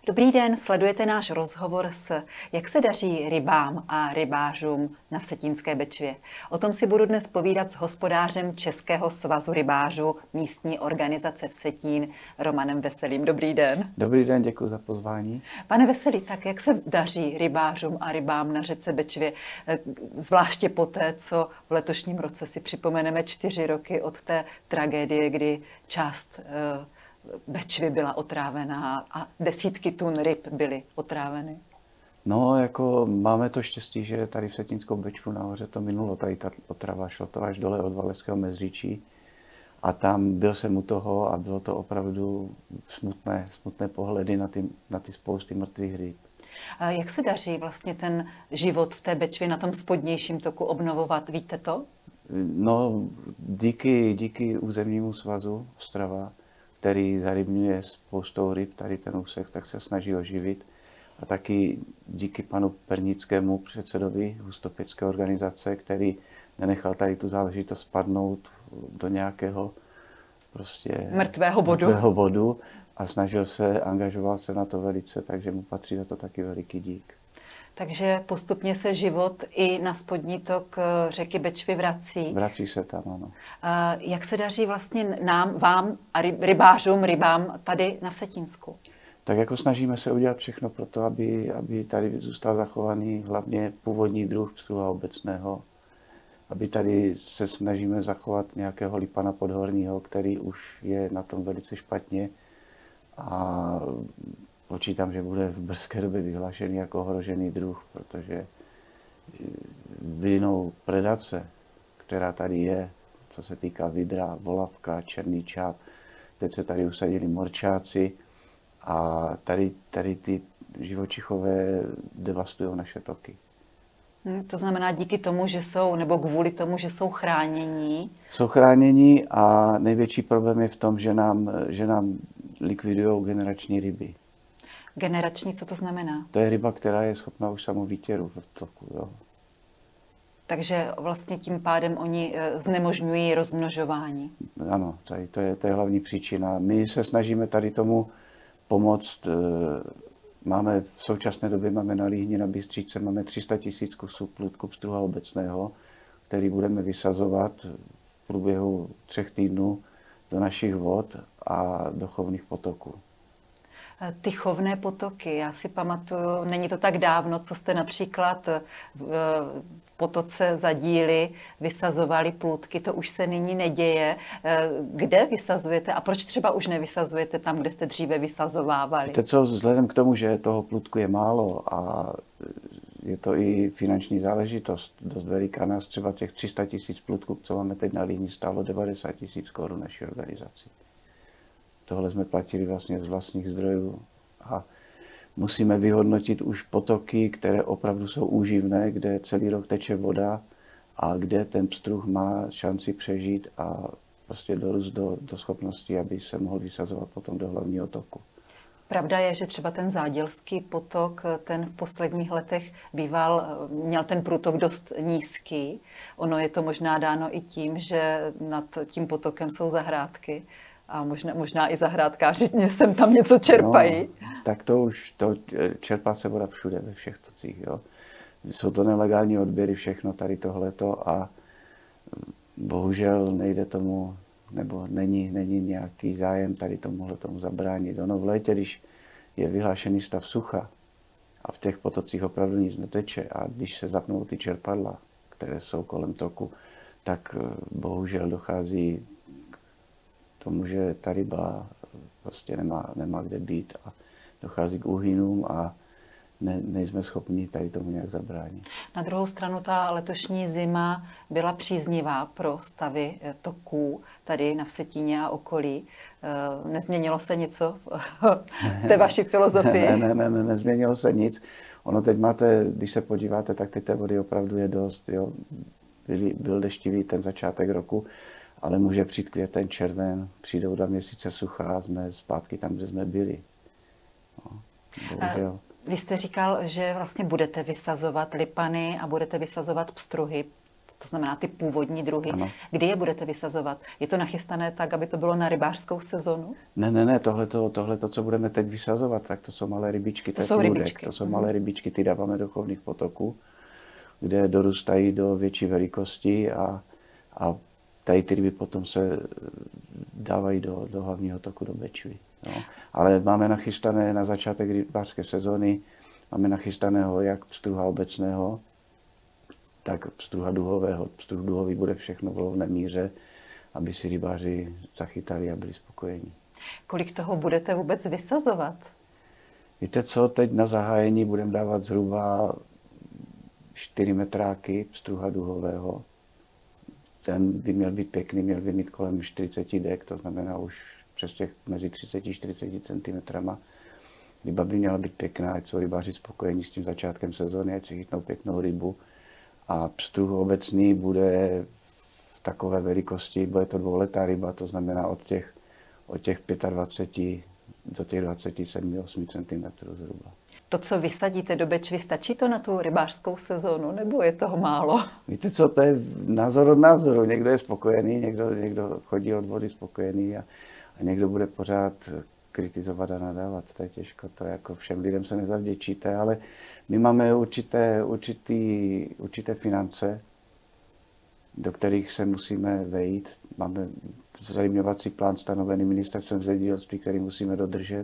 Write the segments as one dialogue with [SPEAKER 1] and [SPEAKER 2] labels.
[SPEAKER 1] Dobrý den, sledujete náš rozhovor s Jak se daří rybám a rybářům na Vsetínské Bečvě. O tom si budu dnes povídat s hospodářem Českého svazu rybářů místní organizace Vsetín Romanem Veselým. Dobrý den.
[SPEAKER 2] Dobrý den, děkuji za pozvání.
[SPEAKER 1] Pane Veselý, tak jak se daří rybářům a rybám na řece Bečvě, zvláště poté, co v letošním roce si připomeneme 4 roky od té tragédie, kdy část Bečvy byla otrávená a desítky tun ryb byly otráveny?
[SPEAKER 2] No, jako máme to štěstí, že tady v Vsetínskou Bečvu nahoře to minulo, tady ta otrava, šlo to až dole od Valašského Mezříčí. A tam byl jsem u toho a bylo to opravdu smutné pohledy na ty spousty mrtvých ryb.
[SPEAKER 1] A jak se daří vlastně ten život v té Bečvě na tom spodnějším toku obnovovat, víte to?
[SPEAKER 2] No, díky územnímu svazu Ostrava, který zarybňuje spoustou ryb, tady ten úsek, tak se snaží oživit. A taky díky panu Pernickému, předsedovi hustopecké organizace, který nenechal tady tu záležitost spadnout do nějakého
[SPEAKER 1] mrtvého
[SPEAKER 2] bodu a angažoval se na to velice, takže mu patří za to taky veliký dík.
[SPEAKER 1] Takže postupně se život i na spodní tok řeky Bečvy vrací.
[SPEAKER 2] Vrací se tam, ano.
[SPEAKER 1] Jak se daří vlastně vám a rybám tady na Vsetínsku?
[SPEAKER 2] Tak jako snažíme se udělat všechno pro to, aby tady zůstal zachovaný hlavně původní druh pstruha obecného. Aby tady se snažíme zachovat nějakého lipana podhorního, který už je na tom velice špatně. A počítám, že bude v brzké době vyhlášený jako ohrožený druh, protože vinou predace, která tady je, co se týká vidra, volavka, černý čáp, teď se tady usadili morčáci a tady ty živočichové devastují naše toky.
[SPEAKER 1] To znamená díky tomu, že jsou, nebo kvůli tomu, že jsou chránění?
[SPEAKER 2] Jsou chránění a největší problém je v tom, že nám likvidují generační ryby.
[SPEAKER 1] Generační, co to znamená?
[SPEAKER 2] To je ryba, která je schopná už samovýtěru v toku. Jo.
[SPEAKER 1] Takže vlastně tím pádem oni znemožňují rozmnožování.
[SPEAKER 2] Ano, to je hlavní příčina. My se snažíme tady tomu pomoct. V současné době máme na Líhni na Bystříce 300 000 kusů plůdku pstruha obecného, který budeme vysazovat v průběhu 3 týdnů do našich vod a do chovných potoků.
[SPEAKER 1] Ty chovné potoky, já si pamatuju, není to tak dávno, co jste například v potoce za Díly vysazovali plůdky, to už se nyní neděje. Kde vysazujete a proč třeba už nevysazujete tam, kde jste dříve vysazovávali?
[SPEAKER 2] Víte co, vzhledem k tomu, že toho plůdku je málo a je to i finanční záležitost dost veliká, nás třeba těch 300 000 plůdků, co máme teď na Líhni, stálo 90 000 korun naší organizaci. Tohle jsme platili vlastně z vlastních zdrojů a musíme vyhodnotit už potoky, které opravdu jsou úživné, kde celý rok teče voda a kde ten pstruh má šanci přežít a prostě dorůst do schopnosti, aby se mohl vysazovat potom do hlavního toku.
[SPEAKER 1] Pravda je, že třeba ten Zádělský potok, ten v posledních letech měl ten průtok dost nízký. Ono je to možná dáno i tím, že nad tím potokem jsou zahrádky. A možná i zahrádkáři sem tam něco čerpají.
[SPEAKER 2] No, tak to čerpá se voda všude, ve všech tocích. Jo. Jsou to nelegální odběry, všechno tady tohleto a bohužel nejde tomu, nebo není nějaký zájem tady tomu zabránit. Ono v létě, když je vyhlášený stav sucha a v těch potocích opravdu nic neteče a když se zapnou ty čerpadla, které jsou kolem toku, tak bohužel dochází tomu, že ta ryba prostě nemá kde být a dochází k úhynům a nejsme schopni tady tomu nějak zabránit.
[SPEAKER 1] Na druhou stranu ta letošní zima byla příznivá pro stavy toků tady na Vsetíně a okolí. Nezměnilo se něco v té vaší filozofii?
[SPEAKER 2] Ne, nezměnilo se nic. Ono teď máte, když se podíváte, tak teď té vody opravdu je dost. Jo. Byl deštivý ten začátek roku, ale může přijít květen, červen, přijdou 2 měsíce sucha a jsme zpátky tam, kde jsme byli. No,
[SPEAKER 1] vy jste říkal, že vlastně budete vysazovat lipany a budete vysazovat pstruhy. to znamená ty původní druhy.
[SPEAKER 2] Ano.
[SPEAKER 1] Kdy je budete vysazovat? Je to nachystané tak, aby to bylo na rybářskou sezonu?
[SPEAKER 2] Ne, tohleto, co budeme teď vysazovat, tak to jsou malé rybičky,
[SPEAKER 1] To jsou
[SPEAKER 2] plůdek,
[SPEAKER 1] rybičky.
[SPEAKER 2] to jsou malé rybičky, ty dáváme do chovných potoků, kde dorůstají do větší velikosti a tady ty ryby potom se dávají do hlavního toku, do Bečvy. No. Ale máme nachystané na začátek rybářské sezóny, máme nachystaného jak pstruha obecného, tak pstruha duhového. Pstruh duhový bude všechno v lovné míře, aby si rybáři zachytali a byli spokojení.
[SPEAKER 1] Kolik toho budete vůbec vysazovat?
[SPEAKER 2] Víte co, teď na zahájení budeme dávat zhruba 4 metráky pstruha duhového. Ten by měl být pěkný, měl by mít kolem 40 dek, to znamená už přes těch mezi 30 a 40 cm. Ryba by měla být pěkná, ať jsou rybáři spokojení s tím začátkem sezóny, ať si chytnou pěknou rybu. A pstruh obecný bude v takové velikosti, bude to dvouletá ryba, to znamená od těch 25 do těch 27-8 cm zhruba.
[SPEAKER 1] To, co vysadíte do Bečvy, stačí to na tu rybářskou sezónu, nebo je toho málo?
[SPEAKER 2] Víte co, to je názor od názoru. Někdo je spokojený, někdo chodí od vody spokojený a někdo bude pořád kritizovat a nadávat. To je těžko, to jako všem lidem se nezavděčíte, ale my máme určité finance, do kterých se musíme vejít. Máme zalidňovací plán stanovený ministerstvem zemědělství, který musíme dodržet.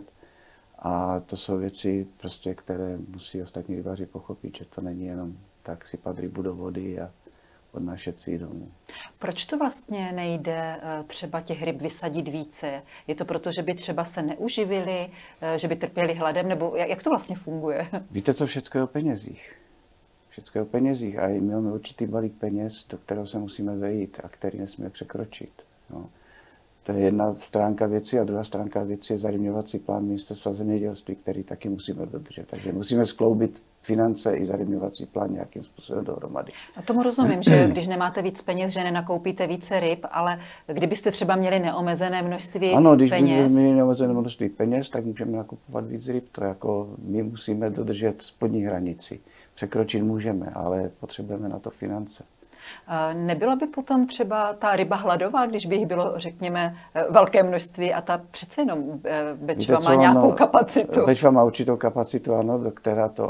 [SPEAKER 2] A to jsou věci, prostě, které musí ostatní rybáři pochopit, že to není jenom tak sypat rybu do vody a odnášet si ji domů.
[SPEAKER 1] Proč to vlastně nejde třeba těch ryb vysadit více? Je to proto, že by třeba se neuživili, že by trpěli hladem, nebo jak to vlastně funguje?
[SPEAKER 2] Víte co, všechno je o penězích. Všechno je o penězích a my máme určitý balík peněz, do kterého se musíme vejít a který nesmíme překročit. No. To je jedna stránka věci a druhá stránka věci je zarybňovací plán ministerstva zemědělství, který taky musíme dodržet. Takže musíme skloubit finance i zarybňovací plán nějakým způsobem dohromady.
[SPEAKER 1] A tomu rozumím, že když nemáte víc peněz, že nenakoupíte více ryb, ale kdybyste třeba měli neomezené množství peněz...
[SPEAKER 2] Ano, když bychom měli neomezené množství peněz, tak můžeme nakupovat víc ryb. To jako my musíme dodržet spodní hranici. Překročit můžeme, ale potřebujeme na to finance.
[SPEAKER 1] Nebyla by potom třeba ta ryba hladová, když by jich bylo, řekněme, velké množství a ta přece jenom Bečva má nějakou kapacitu?
[SPEAKER 2] Bečva má určitou kapacitu, ano, do která to,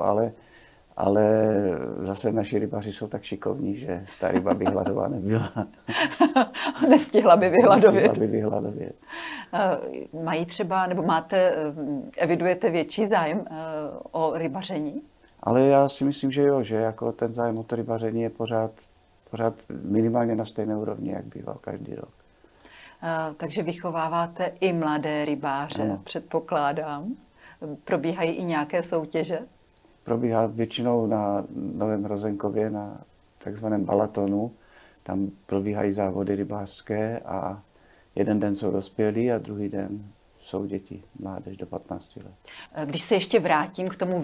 [SPEAKER 2] ale zase naši rybaři jsou tak šikovní, že ta ryba by hladová nebyla.
[SPEAKER 1] Nestihla by vyhladovět.
[SPEAKER 2] Nestihla by vyhladovět.
[SPEAKER 1] Mají třeba, nebo evidujete větší zájem o rybaření?
[SPEAKER 2] Ale já si myslím, že jo, že jako ten zájem o to rybaření je pořád minimálně na stejné úrovni, jak býval každý rok.
[SPEAKER 1] Takže vychováváte i mladé rybáře, ano. Předpokládám. Probíhají i nějaké soutěže?
[SPEAKER 2] Probíhá většinou na Novém Rozenkově, na takzvaném Balatonu. Tam probíhají závody rybářské a jeden den jsou dospělí a druhý den jsou děti, mládež do 15 let.
[SPEAKER 1] Když se ještě vrátím k tomu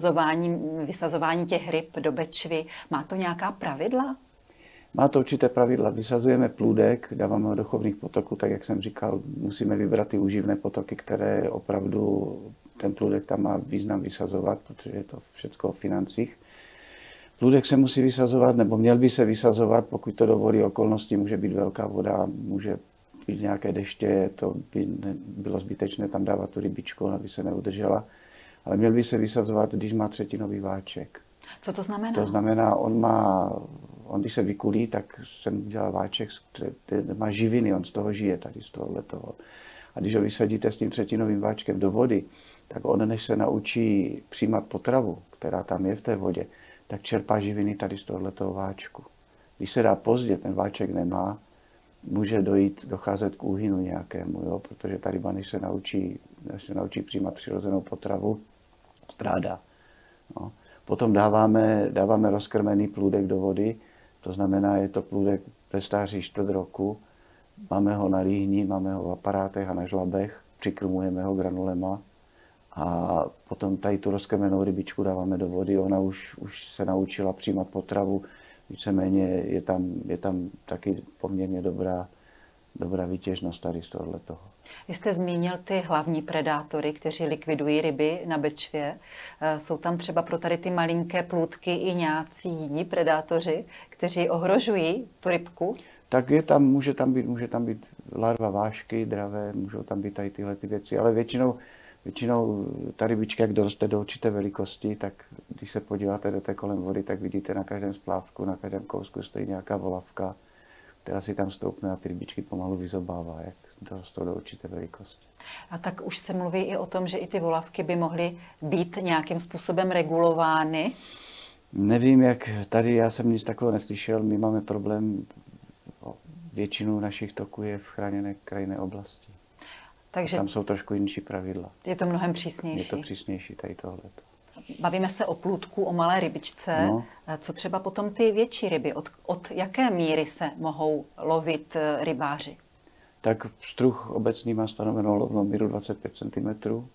[SPEAKER 1] vysazování těch ryb do Bečvy, má to nějaká pravidla?
[SPEAKER 2] Má to určité pravidla. Vysazujeme plůdek, dáváme ho do chovných potoků, tak jak jsem říkal, musíme vybrat ty uživné potoky, které opravdu ten plůdek tam má význam vysazovat, protože je to všechno o financích. Plůdek se musí vysazovat, nebo měl by se vysazovat, pokud to dovolí okolnosti, může být velká voda, může být nějaké deště, to by bylo zbytečné tam dávat tu rybičku, aby se neudržela, ale měl by se vysazovat, když má třetinový váček.
[SPEAKER 1] Co to znamená?
[SPEAKER 2] To znamená, on když se vykulí, tak se mu dělá váček, který má živiny, on z toho žije tady, z tohohletoho. A když ho vysadíte s tím třetinovým váčkem do vody, tak on, než se naučí přijímat potravu, která tam je v té vodě, tak čerpá živiny tady z tohohletoho váčku. Když se dá pozdě, ten váček nemá, může docházet k úhynu nějakému, jo? Protože ta ryba, než se naučí přijímat přirozenou potravu, strádá. No. Potom dáváme rozkrmený plůdek do vody, to znamená, je to plůdek ve stáří 4 roku, máme ho na líhni, máme ho v aparátech a na žlabech, přikrmujeme ho granulema a potom tady tu rozkrmenou rybičku dáváme do vody, ona už se naučila přijímat potravu, víceméně je tam taky poměrně dobrá výtěžnost tady z tohohle toho.
[SPEAKER 1] Vy jste zmínil ty hlavní predátory, kteří likvidují ryby na Bečvě. Jsou tam třeba pro tady ty malinké plůdky i nějací jiní predátoři, kteří ohrožují tu rybku?
[SPEAKER 2] Tak může tam být larva vášky, dravé, můžou tam být tady tyhle ty věci, ale většinou ta rybička, jak doroste do určité velikosti, tak když se podíváte do té kolem vody, tak vidíte na každém splávku, na každém kousku stojí nějaká volavka, která si tam stoupne a ty rybičky pomalu vyzobává, jak dorostou do určité velikosti.
[SPEAKER 1] A tak už se mluví i o tom, že i ty volavky by mohly být nějakým způsobem regulovány?
[SPEAKER 2] Nevím, jak tady, já jsem nic takového neslyšel, my máme problém, většinu našich toků je v chráněné krajinné oblasti. Takže tam jsou trošku jiný pravidla.
[SPEAKER 1] Je to mnohem přísnější.
[SPEAKER 2] Je to přísnější tady tohleto.
[SPEAKER 1] Bavíme se o plůdku, o malé rybičce. No. Co třeba potom ty větší ryby? Od jaké míry se mohou lovit rybáři?
[SPEAKER 2] Tak struh obecný má stanovenou lovnou míru 25 cm.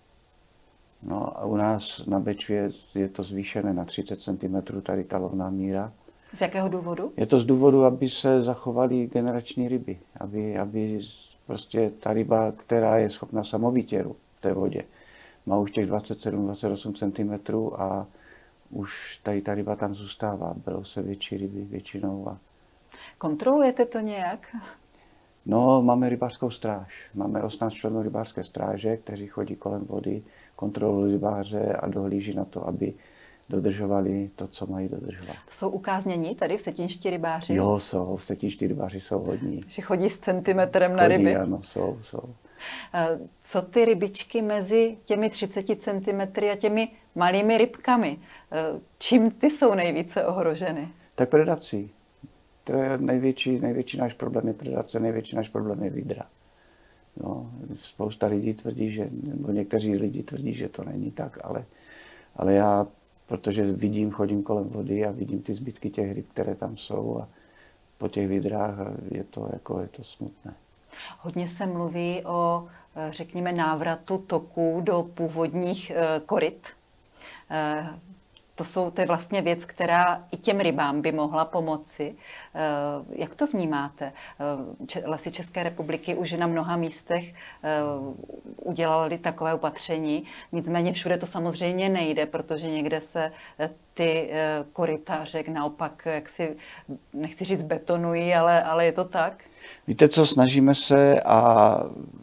[SPEAKER 2] No a u nás na Bečvě je to zvýšené na 30 cm, tady ta lovná míra.
[SPEAKER 1] Z jakého důvodu?
[SPEAKER 2] Je to z důvodu, aby se zachovaly generační ryby. Aby prostě ta ryba, která je schopna samovýtěru v té vodě, má už těch 27-28 cm a už tady ta ryba tam zůstává. Berou se větší ryby většinou.
[SPEAKER 1] Kontrolujete to nějak?
[SPEAKER 2] No, máme rybářskou stráž. Máme 18 členů rybářské stráže, kteří chodí kolem vody, kontrolují rybáře a dohlíží na to, aby dodržovali to, co mají dodržovat.
[SPEAKER 1] Jsou ukáznění tady v Vsetinští rybáři?
[SPEAKER 2] Jo, jsou. Vsetinští rybáři jsou hodní.
[SPEAKER 1] Že chodí s centimetrem na ryby?
[SPEAKER 2] Ano, jsou.
[SPEAKER 1] Co ty rybičky mezi těmi 30 cm a těmi malými rybkami? Čím ty jsou nejvíce ohroženy?
[SPEAKER 2] Tak predací. To je největší náš problém je predace, největší náš problém je vydra. No, spousta lidí tvrdí, nebo někteří lidi tvrdí, že to není tak, ale já, protože chodím kolem vody a vidím ty zbytky těch ryb, které tam jsou a po těch vydrách je to smutné.
[SPEAKER 1] Hodně se mluví o, řekněme, návratu toků do původních koryt. To je vlastně věc, která i těm rybám by mohla pomoci. Jak to vnímáte? Lesy České republiky už na mnoha místech udělali takové opatření, nicméně všude to samozřejmě nejde, protože někde se ty koryta řek naopak, jaksi, nechci říct betonují, ale je to tak?
[SPEAKER 2] Víte co, snažíme se a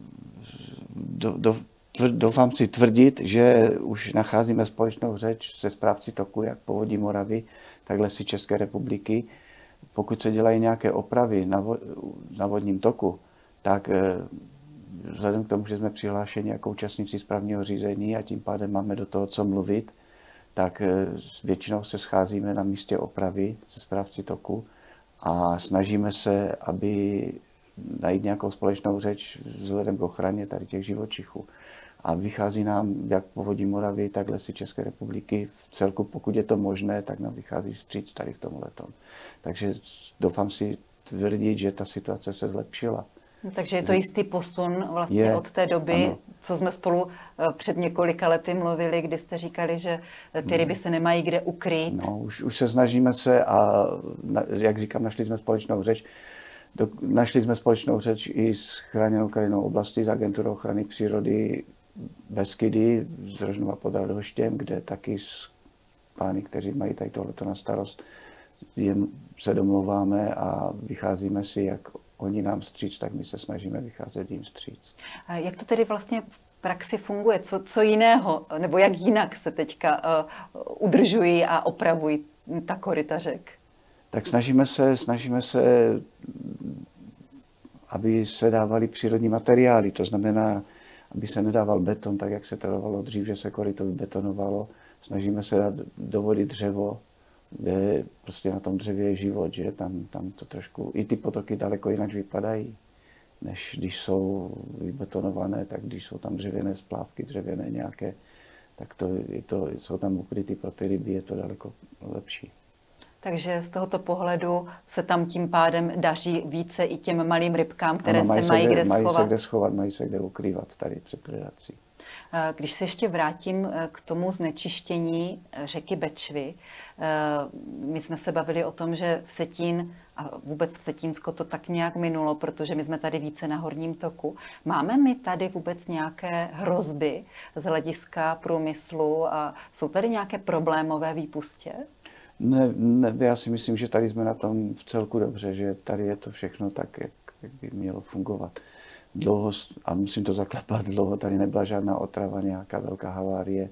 [SPEAKER 2] doufám si tvrdit, že už nacházíme společnou řeč se správci toku, jak Povodí Moravy, tak Lesy České republiky. Pokud se dělají nějaké opravy na vodním toku, tak vzhledem k tomu, že jsme přihlášeni jako účastníci správního řízení a tím pádem máme do toho co mluvit, tak většinou se scházíme na místě opravy se správci toku a snažíme se, aby najít nějakou společnou řeč vzhledem k ochraně tady těch živočichů. A vychází nám jak Povodí Moravy, tak Lesy České republiky v celku, pokud je to možné, tak nám vychází vstříc tady v tomhletom. Takže doufám si tvrdit, že ta situace se zlepšila.
[SPEAKER 1] Takže je to jistý posun vlastně od té doby, ano. Co jsme spolu před několika lety mluvili, kdy jste říkali, že ty ryby se nemají kde ukrýt.
[SPEAKER 2] No, už se snažíme se a jak říkám, našli jsme společnou řeč. Našli jsme společnou řeč i s chráněnou krajinnou oblastí, s agenturou ochrany přírody Beskydy z Rožnova pod Radhoštěm, kde taky s pány, kteří mají tady tohleto na starost, se domlouváme a vycházíme si, jak oni nám vstříc, tak my se snažíme vycházet jim vstříc.
[SPEAKER 1] A jak to tedy vlastně v praxi funguje? Co jiného, nebo jak jinak se teďka udržují a opravují ta koryta řek?
[SPEAKER 2] Tak snažíme se, aby se dávaly přírodní materiály, to znamená, aby se nedával beton, tak jak se to dávalo dřív, že se koryto vybetonovalo. Snažíme se dát do vody dřevo, kde prostě na tom dřevě je život, že tam to trošku, i ty potoky daleko jinak vypadají, než když jsou vybetonované, tak když jsou tam dřevěné splávky, dřevěné nějaké, tak jsou tam ukryty pro ty ryby, je to daleko lepší.
[SPEAKER 1] Takže z tohoto pohledu se tam tím pádem daří více i těm malým rybkám, které
[SPEAKER 2] ano,
[SPEAKER 1] se mají kde
[SPEAKER 2] schovat.
[SPEAKER 1] Mají se
[SPEAKER 2] kde schovat, mají se kde ukrývat tady před predací.
[SPEAKER 1] Když se ještě vrátím k tomu znečištění řeky Bečvy, my jsme se bavili o tom, že Vsetín a vůbec Vsetínsko to tak nějak minulo, protože my jsme tady více na horním toku. Máme my tady vůbec nějaké hrozby z hlediska průmyslu a jsou tady nějaké problémové výpustě?
[SPEAKER 2] Ne, já si myslím, že tady jsme na tom v celku dobře, že tady je to všechno tak, jak by mělo fungovat. Dlouho, a musím to zaklepat, dlouho tady nebyla žádná otrava, nějaká velká havárie.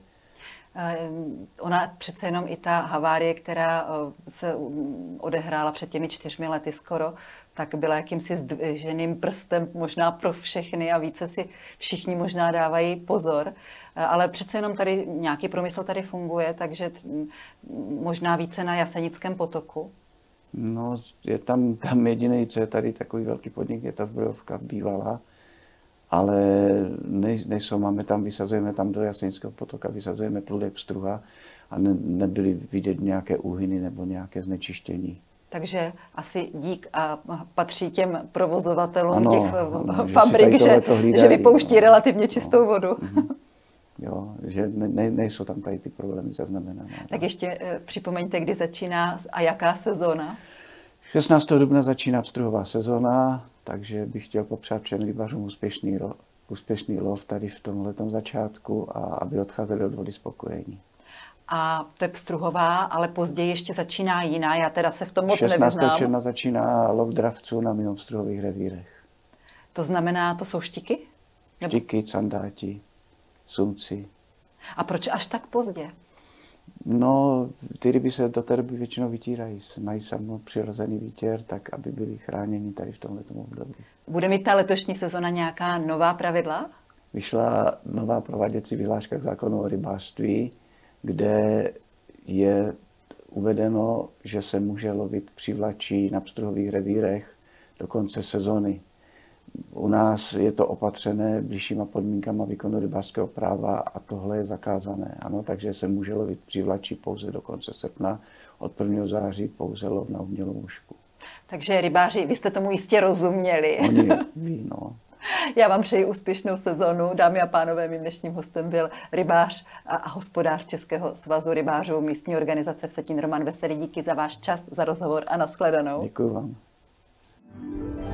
[SPEAKER 1] Ona přece jenom i ta havárie, která se odehrála před těmi 4 lety skoro, tak byla jakýmsi zdviženým prstem možná pro všechny a více si všichni možná dávají pozor. Ale přece jenom tady nějaký průmysl tady funguje, takže možná více na Jasenickém potoku.
[SPEAKER 2] No, je tam jediný, co je tady takový velký podnik, je ta zbrojovka bývalá, ale nejsou, vysazujeme tam do Jasenického potoka, vysazujeme průdek Pstruha a nebyly vidět nějaké úhyny nebo nějaké znečištění.
[SPEAKER 1] Takže asi dík a patří těm provozovatelům
[SPEAKER 2] ano,
[SPEAKER 1] těch
[SPEAKER 2] ano,
[SPEAKER 1] fabrik, že vypouští relativně čistou vodu.
[SPEAKER 2] Jo, že nejsou tam tady ty problémy zaznamenané.
[SPEAKER 1] Tak ještě připomeňte, kdy začíná a jaká sezóna?
[SPEAKER 2] 16. dubna začíná pstruhová sezóna, takže bych chtěl popřát všem rybářům úspěšný lov tady v tomhletom začátku a aby odcházeli od vody spokojení.
[SPEAKER 1] A to je pstruhová, ale později ještě začíná jiná, já teda se v tom moc
[SPEAKER 2] 16.
[SPEAKER 1] nevyznám.
[SPEAKER 2] června začíná lov dravců na mimopstruhových revírech.
[SPEAKER 1] To znamená, to jsou štiky?
[SPEAKER 2] Štiky, candáti, sumci.
[SPEAKER 1] A proč až tak pozdě?
[SPEAKER 2] No, ty ryby se do té doby většinou vytírají. Mají samo přirozený výtěr, tak aby byli chráněni tady v tomhletom období.
[SPEAKER 1] Bude mít ta letošní sezona nějaká nová pravidla?
[SPEAKER 2] Vyšla nová prováděcí vyhláška k zákonu o rybářství, kde je uvedeno, že se může lovit přivlačí na pstruhových revírech do konce sezony. U nás je to opatřené bližšíma podmínkama výkonu rybářského práva a tohle je zakázané. Ano, takže se může lovit přivlačí pouze do konce srpna, od 1. září pouze lov na umělou mušku.
[SPEAKER 1] Takže rybáři, vy jste tomu jistě rozuměli.
[SPEAKER 2] Oni ví, no.
[SPEAKER 1] Já vám přeji úspěšnou sezonu. Dámy a pánové, mým dnešním hostem byl rybář a hospodář Českého svazu rybářů místní organizace Vsetín Roman Veselý. Díky za váš čas, za rozhovor a nashledanou.
[SPEAKER 2] Děkuji vám.